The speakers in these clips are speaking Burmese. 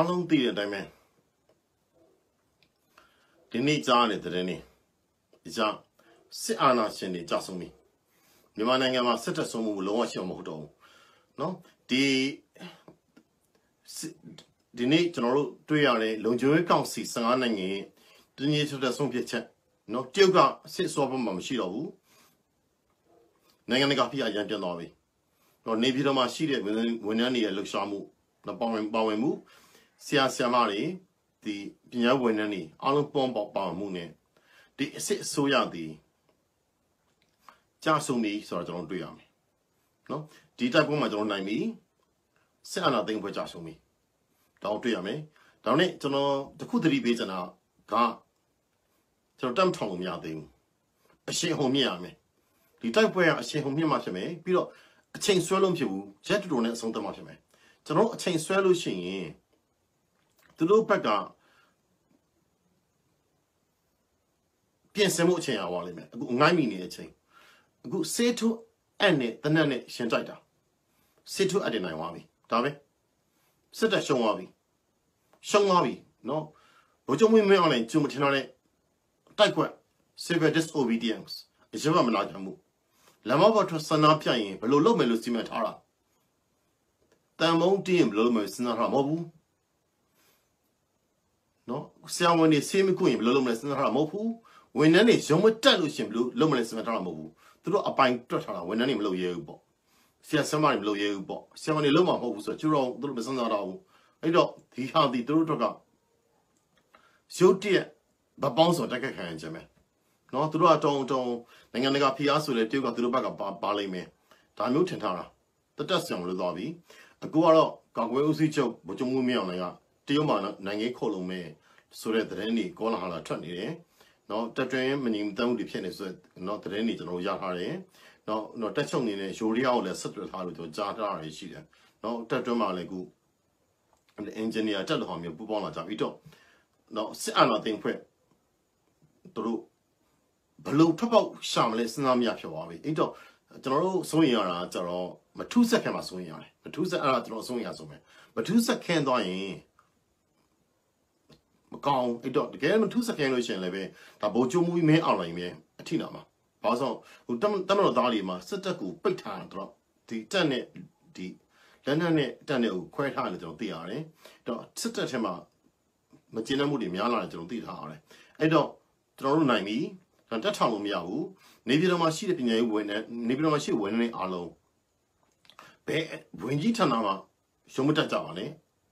long the diamond. The needs are it, the any. It's a sit on us in the Jasumi. The man I am a set of some will watch your moto. No, the need general 2 years, long joy council, Sanang, the need to the song picture. No, Tioga sits over Mamshiro. Nanganagapi, I don't know. No, Navy Roma sheet when any Luxamu, the Bowen move. Sia Siamari, the Pina Winani, Alan Bomb Moon. The sit soya the Jasumi, sorry, don't do yam. No, the type of my don't like me. Say another for Jasumi. Don't do yame. Down it to know the Kudri Bezana, Ga. So dumb tongue yarding. A shame home yame. The type where a shame home yamashame, below a chain swallow you, jet to donate some tomatoe. To know a chain swallow shing. To look back at Piense much in our limit, a good 9 minutes. A good say to any the nanny shantaita. Say to Adina Wabi, Davi. Sit at Shongabi. Shongabi, no. But you may only too much in it. Taikwa, severe disobedience. It's a woman like Hamu. Lamava to Sanapia, below Lomelusimatara. The amount dim Lomus Naramobu. No, sound when they see me queen, Lomus Naramopu. When any so much delusion blue, Lomus Naramobu. Through a pine trotter when any blow you bo. See a summer blow you bo. See only Loma hopes that you're all the Bessanaro. I don't, he had the Druga. So dear, but bounce or take a hand, Jimmy. No, through a tone, then I got Piasso, they took to the back of Barley me. Time Tantara. The dust young Ludovi. A go out, got well see joke, but you move me on a Tiomana, Nangy Colome, so that any Gola 20, no, that dream meaning down the pianist, not that any no Yahare, no, no, that's only a Julia, the settled how to Jata, she no, that Drama and the engineer tell him you put on a Javito. No, see anything quick. Through Blue top out Shamless Namia Shawabi. Into General Soyara, General, but 2 seconds Soyara, but 2 seconds Soya, but 2 seconds dying. Macau, it don't get 2 seconds in Leve, the Bojo movie may outline me, a tinama. Also, who don't Dalima, set a good big time drop. The Janet, the Lenane, Daniel, quite high little DR. Don't sit at him. Magina Moody Miana don't did hard. I don't throw me, and that time Miahu, Navy Roma sheet in a win, Navy Roma she win any allo. When you tanama, Shomuta Javane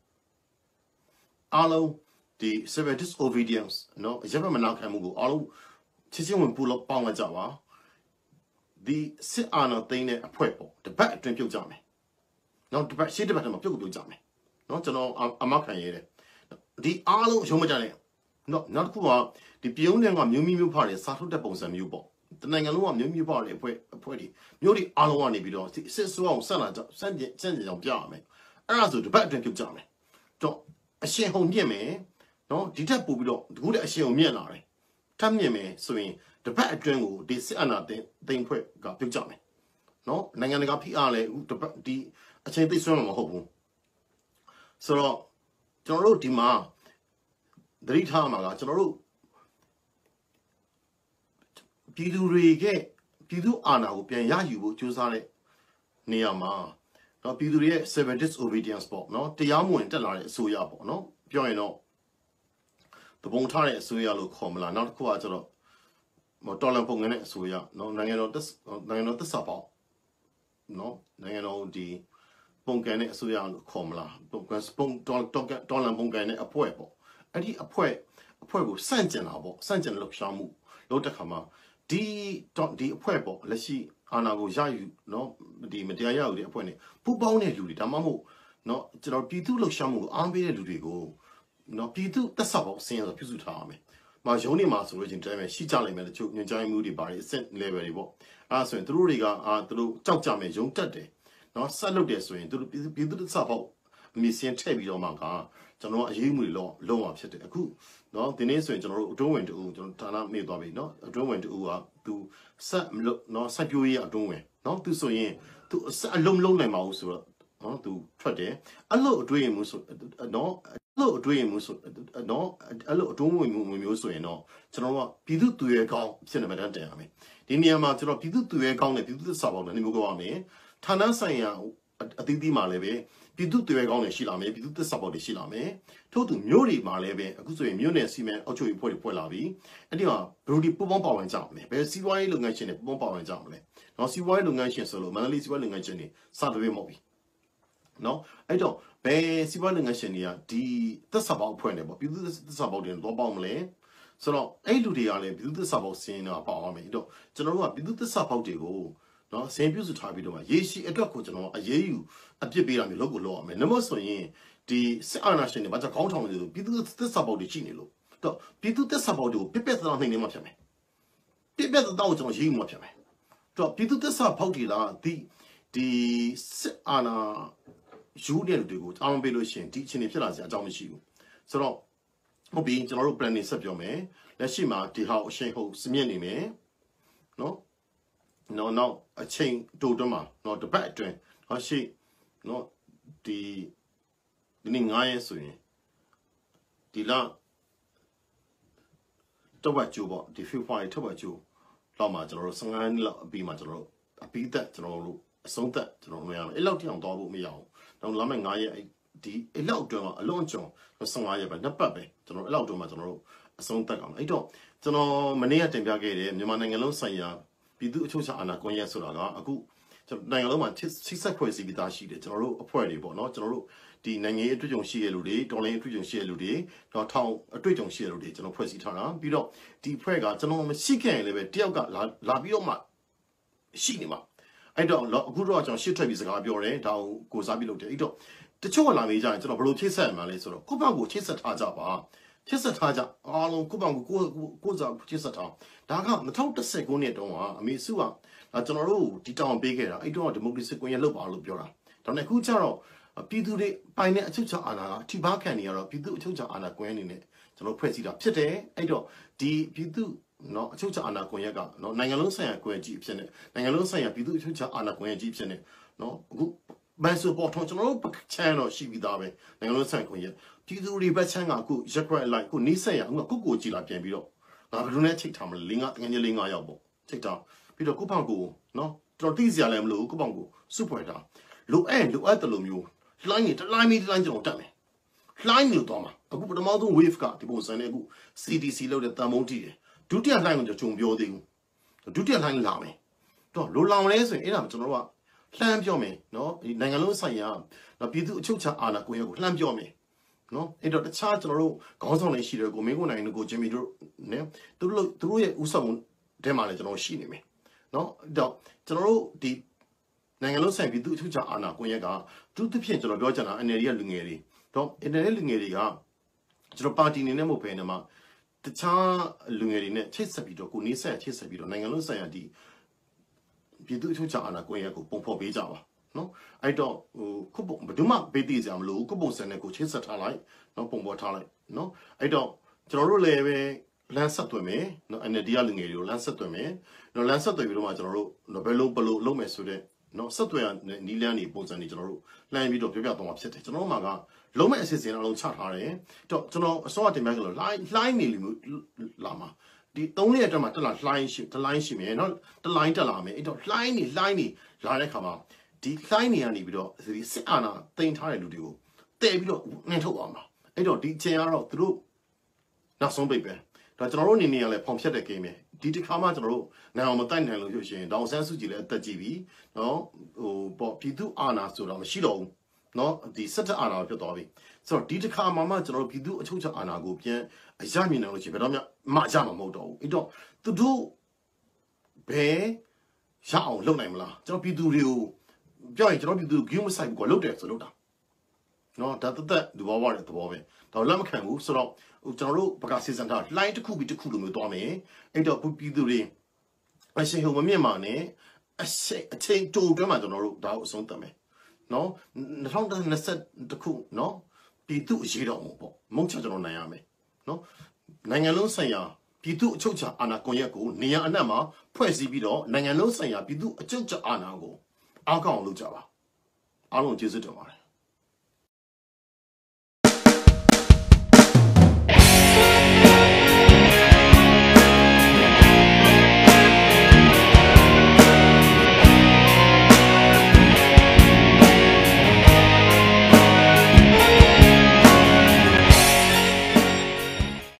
allo, the severe disobedience, no, Javamanakamugu, allo, teaching when pull up Panga Java, the sit on a thing a puepo, the back drink you jammy. Not the back sheet about him a pill jammy. Not to know a maca. The Arlo Shomajane. Not Kua, the Pioneer of New Party, Sato de Bons and Mubo. The Nangalu of New Party, a pretty. Beauty Alawani below, says so, Sana, send it on Jame. Arazu, the back drink of Jame. Don't a share home near me. No, the temple below, good as share me. Come near me, so the back drink, they say another thing quick, got big Jame. No, Nanganaga PR, the I change this one of hope. So, General Dima, the Ritama, General Pidu Rege, Pidu Anna, who Pian Yayu, choose on it. Niama. No, Pidu, 7 disobedience spot, no, the Yamu and Tellar, Suya, no, Piano. The Bontare, Suya look home, not quite a lot. Motola Ponganet, Suya, no, Nangano, the support. No, Nangano, the Ponganet, Suya, Comla, because Dollar Ponganet, a puepo. And he a puepo, Sanjan Abo, Sanjan look shamu, Lotakama, the puepo, let's see, Anago Jayu, no, the Media, the appointed, Pubone, you, Damamu, no, Pitu look shamu, Ambe Ludigo, no, Pitu, the sub, saying the Pisutame. My only master origin time, she telling me the children enjoy moody by sent level. As when through Riga, through Chokjame, Jung Tade. No, salute this way, to the sub, Missian Tabby or Manga, General Yumi low upset a coup. No, the next way, General Drawing to Tana Midobi, no, a drawing to Sat no Sapuia doing, not to so in, to a long mouse, နော်သူထွက်တယ်အဲ့လိုအတွေ့အမှုဆိုနော်အဲ့လိုအတွေ့အမှုဆိုနော်အဲ့လိုအတုံးဝင်မှုမျိုးဆိုရင်တော့ကျွန်တော်ကပြည်သူသူရဲကောင်းဖြစ်နေမှတန်ရမယ်ဒီနေရာမှာကျွန်တော်ပြည်သူသူရဲကောင်းနဲ့ပြည်သူသစ္စာပေါက်နဲ့နေမျိုးပြောရမယ်ဌာနဆိုင်ရာအသီးသီးမှာလည်းပဲပြည်သူသူရဲကောင်းတွေရှိလာမယ်ပြည်သူသစ္စာပေါက်တွေရှိလာမယ်ထို့သူမျိုးတွေမှာလည်းပဲအခုဆိုရင်မျိုးနယ်စီမံအုပ်ချုပ်ရေးဖွဲ့တွေဖွဲ့လာပြီအဲ့ဒီမှာဘယ်လိုဒီပူပေါင်းပါဝင်ကြမလဲဘယ်စီးပွားရေးလုပ်ငန်းရှင်တွေပူပေါင်းပါဝင်ကြမလဲနော်စီးပွားရေးလုပ်ငန်းရှင်ဆိုလို့မန္တလေးစီးပွားရေးလုပ်ငန်းရှင်တွေစတဲ့မဟုတ်ဘူးနော်အဲ့တော့ဘယ်စီးပွားရေးလုပ်ငန်းရှင်တွေကဒီသက်စာပေါက်အဖွဲ့နေပေါ့ပြည်သူသက်စာပေါက်တွေတော့ပေါက်မလဲဆိုတော့အဲ့လူတွေကလည်းပြည်သူသက်စာပေါက်စင်းတော့ပေါက်အောင်မယ်အဲ့တော့ကျွန်တော်တို့ကပြည်သူသက်စာပေါက်တွေကိုနော်စင်ပြုစုထားပြီးတော့ရေရှည်အတွက်ကိုကျွန်တော်အရေးယူအပြစ်ပေးတာမျိုးလုပ်ကိုလုပ်ရမယ်နမို့ဆိုရင်ဒီစစ်အာဏာရှင်တွေဘာကြောင့်ခေါင်းထောင်နေလို့ပြည်သူသက်စာပေါက်တွေရှိနေလို့တော့ပြည်သူသက်စာပေါက်တွေကိုပြက်ပြက်သားနှိမ့်နေမှဖြစ်မယ်ပြက်ပြက်သားကိုကျွန်တော်ရေးယူမှဖြစ်မယ်တော့ပြည်သူသက်စာပေါက်တွေလားဒီစစ်အာဏာယူတဲ့လူတွေကိုအောင်းပေးလို့ရှိရင်ဒီအချိန်တွေဖြစ်လာစရာအကြောင်းမရှိဘူးဆိုတော့ဟုတ်ပြီကျွန်တော်တို့ planning ဆက်ပြောမယ်လက်ရှိမှာဒီဟောက်အရှိန်ဟုတ်စမြင့်နေမယ်နော်နောက်အချိန်တိုးတွန်းမှာနော်တစ်ပတ်အတွင်းဟောရှိနော်ဒီနေ့9ရက်ဆိုရင်ဒီလတော့ဝတ်ကျိုးပေါ့ဒီ February ထပ်ဝတ်ကျိုးလောက်မှာကျွန်တော်တို့15နှစ်လောက်အပြီးမှာကျွန်တော်တို့အပြီးသက်ကျွန်တော်တို့အဆုံးသက်ကျွန်တော်တို့ရမယ်အဲ့လောက်တိအောင်သွားဖို့မရအောင်တော့လာမယ့်9ရက်ဒီအဲ့လောက်အတွင်းမှာအလွန်ကျွံ15ရက်ပဲနှစ်ပတ်ပဲကျွန်တော်အဲ့လောက်အတွင်းမှာကျွန်တော်တို့အဆုံးသက်အောင်အဲ့တော့ကျွန်တော်မနေ့ကတင်ပြခဲ့တယ်မြန်မာနိုင်ငံလုံးဆိုင်ရာပြည်သူ့အချုပ်အခြာအာဏာကွန်ရက်ဆိုတာကအခုကျွန်တော်နိုင်ငံလုံးမှာချိတ်ဆက်ဖွဲ့စည်းပြီးသားရှိတယ်ကျွန်တော်တို့အဖွဲ့တွေပေါ့နော်ကျွန်တော်တို့ဒီနိုင်ငံရေးအတွေ့အကြုံရှိရလူတွေတော်လိုင်းအတွေ့အကြုံရှိရလူတွေတော့ထောင်အတွေ့အကြုံရှိရလူတွေကျွန်တော်ဖွဲ့စည်းထားတာပြီးတော့ဒီအဖွဲ့ကကျွန်တော်မရှိခဲ့ရင်လည်းပဲတယောက်ကလာပြီးတော့မှရှိနေမှာအဲ့တော့အခုတော့ကျွန်တော်ရှစ်ထွက်ပြီးစကားပြောတယ်ဒါကိုစားပြီးလုပ်တယ်အဲ့တော့တချို့ကလာမေးကြရင်ကျွန်တော်ဘယ်လိုချိတ်ဆက်ရမှာလဲဆိုတော့ကိုယ့်ဘက်ကိုချိတ်ဆက်ထားကြပါချိတ်ဆက်ထားကြအားလုံးကိုယ့်ဘက်ကိုစားချိတ်ဆက်ထားဒါက2010ခုနှစ်တုန်းကအမေစုကကျွန်တော်တို့ဒီတောင်ပေးခဲ့တာအဲ့တော့ဒီမိုကရေစီကွန်ရက်လုပ်ပါလို့ပြောတာဒါနဲ့အခုကျတော့ပြည်သူတွေပိုင်တဲ့အချုပ်အခြာအာဏာကထိပါခံနေရတော့ပြည်သူအချုပ်အခြာအာဏာကွန်ရက်အနေနဲ့ကျွန်တော်ဖွဲ့စည်းတာဖြစ်တယ်အဲ့တော့ဒီပြည်သူနော်အချုပ်အခြာအာဏာကွန်ရက်ကနော်နိုင်ငံလုံးဆိုင်ရာကွန်ရက်ကြီးဖြစ်နေနိုင်ငံလုံးဆိုင်ရာပြည်သူ့အချုပ်အခြာအာဏာကွန်ရက်ကြီးဖြစ်နေနော်အခုဘန်ဆိုပေါ်ထွန်ကျွန်တော်တို့ချမ်းတော့ရှိပြီးသားပဲနိုင်ငံလုံးဆိုင်ရာကွန်ရက်ပြည်သူတွေဘက်ချမ်းကအခုရက်ကွက်လိုက်အခုနေဆက်ရအခုကိုကြည်လာပြန်ပြီးတော့ငါဘယ်လိုနဲ့ချိတ်ထားမလဲ၄-၅တကယ်ကြီး၄-၅ရောက်ပေါ့ချိတ်ထားပြီးတော့ကိုဖောင်ကိုနော်တော်တိစရာလည်းမလိုကိုဖောင်ကိုစုဖွဲ့တာလိုအပ်တယ်လို့မျိုးလှိုင်းနေတလိုင်းမီတလိုင်းကျွန်တော်တက်မယ်လှိုင်းနေတော့မှာအခုပထမဆုံး wave ကဒီပုံစံနဲ့အခု CDC လောက်တဲ့တန်မုံတီးတယ်ဒုတိယလှိုင်းကိုကျွန်တော်ပြောသေးဘူးဒုတိယလှိုင်းလာမယ်တော့လိုလောင်လဲဆိုရင်အဲ့ဒါကျွန်တော်တို့ကလှမ်းပြောမယ်နော်ဒီနိုင်ငံလုံးဆိုင်ရာနော်ပြည်သူအချုပ်အခြာအာဏာကိုရကိုလှမ်းပြောမယ်နော်အဲ့တော့တခြားကျွန်တော်တို့ခေါင်းဆောင်တွေရှိတယ်ကိုမင်းကိုနိုင်တို့ကိုဂျင်မီတို့နဲသူတို့ရဲ့ဥဆောင်တဲမှာလည်းကျွန်တော်ရှိနေမယ်နော်အဲ့တော့ကျွန်တော်တို့ဒီနိုင်ငံလုံးဆိုင်ပြည်သူအချုပ်အခြာအာဏာကိုရကသူတစ်ဖြစ်ကျွန်တော်ပြောချင်တာ NLD ရဲ့လူငယ်တွေတော့ NLD လူငယ်တွေကကျွန်တော်ပါတီနေနဲ့မဟုတ်ဘဲနဲ့မှာတခြားလူငယ်တွေနဲ့ချိတ်ဆက်ပြီးတော့ကိုနေဆက်ချိတ်ဆက်ပြီးတော့နိုင်ငံလုံးဆိုင်ရာဒီပြည်သူ့အချုပ်အခြာအာဏာကွန်ရက်ကိုပုံဖော်ပေးကြပါနော်အဲ့တော့ခုဘယ်သူမှပေးသိကြမလို့ခုပုံစံနဲ့ကိုချိတ်ဆက်ထားလိုက်နော်ပုံပေါ်ထားလိုက်နော်အဲ့တော့ကျွန်တော်တို့လည်းပဲလမ်းဆက်သွင်းမယ်နော် NLD လူငယ်တွေကိုလမ်းဆက်သွင်းမယ်နော်လမ်းဆက်သွင်းပြီးတော့မှကျွန်တော်တို့ဘယ်လိုလုပ်မယ်ဆိုတဲ့နော်ဆက်သွယ်ရနီးလန်းနေပုံစံတွေကျွန်တော်တို့လှမ်းပြီးတော့ပြောပြသွားမှာဖြစ်တယ်ကျွန်တော်တို့မှာကလုံးမဲ့အစီအစဉ်အလုံးချထားတယ်တော့ကျွန်တော်အစောအတင်ပြကြလို့လှိုင်းနေလို့လာမှာဒီ3ရက်အတွင်းမှာတက်လာလှိုင်းရှိမယ်နော်တလိုင်းတက်လာမယ်အဲ့တော့လှိုင်းနေလာတဲ့ခါမှာဒီလှိုင်းနေကနေပြီးတော့ဒီစစ်အာဏာတင်ထားတဲ့လူတွေကိုတည်ပြီးတော့နှင်ထုတ်အောင်ပါအဲ့တော့ဒီအချိန်ကတော့သူတို့နောက်ဆုံးပိတ်ပဲဒါကျွန်တော်တို့အနေနဲ့လည်းဖောင်ဖြတ်တဲ့ game ပဲဒီတစ်ခါမှကျွန်တော်တို့နိုင်အောင်မတိုက်နိုင်လို့ဖြစ်ရှင်ဒေါန်ဆန်းစုကြည်လည်းအသက်ကြီးပြီနော်ပေါ့ပြည်သူအာဏာဆိုတော့မရှိတော့ဘူးနော်ဒီစက်တအာဏာဖြစ်သွားပြီဆိုတော့ဒီတစ်ခါမှကျွန်တော်တို့ပြည်သူအချုပ်အခြာအာဏာကိုပြန်အရမြင်နိုင်လို့ရှိရင်ဘယ်တော့မှမကြမှာမဟုတ်တော့ဘူးအဲ့တော့သူတို့ဘယ်ရအောင်လုပ်နိုင်မလားကျွန်တော်ပြည်သူတွေကိုပြောရင်ကျွန်တော်ပြည်သူဂိမ်းမဆိုင်ဘူးကွာလုပ်တယ်ဆိုလုပ်တာနော်ဒါသက်လူဘဝတဲ့သဘောပဲဒါလက်မခံဘူးဆိုတော့ကျွန်တော်တို့ဘကစီစဉ်ထားလှိုင်းတစ်ခုပြီးတစ်ခုလိုမျိုးသွားမယ်အဲ့တော့ပြည်သူတွေအရှိန်ဟိုမမြင့်မာနဲ့အချိန်တိုတွဲမှာကျွန်တော်တို့ဒါကိုအဆုံးသတ်မယ်နော်2020ခုနော်ပြည်သူအရေးတော်မှုပေါ့မုံချကျွန်တော်နိုင်ရမယ်နော်နိုင်ငံလုံးဆိုင်ရာပြည်သူအချုပ်အခြာအာဏာကွန်ရက်ကိုနေရာအနှံ့မှာဖွဲ့စည်းပြီးတော့နိုင်ငံလုံးဆိုင်ရာပြည်သူအချုပ်အခြာအာဏာကိုအောက်ကောင်လုပ်ကြပါအားလုံးကျေးဇူးတင်ပါတယ်